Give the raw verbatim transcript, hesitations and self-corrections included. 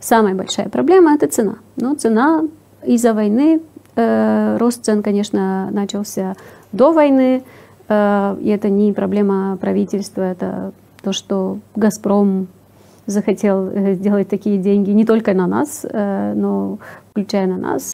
самая большая проблема – это цена. Но цена из-за войны, э, рост цен, конечно, начался до войны, э, и это не проблема правительства, это то, что «Газпром» захотел сделать такие деньги не только на нас, э, но включая на нас.